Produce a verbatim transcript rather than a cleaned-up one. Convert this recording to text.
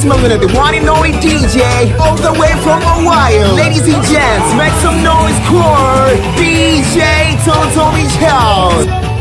smelling at the one and only D J, all the way from Ohio. Ladies and gents, make some noise for D J TOTO MICHEL.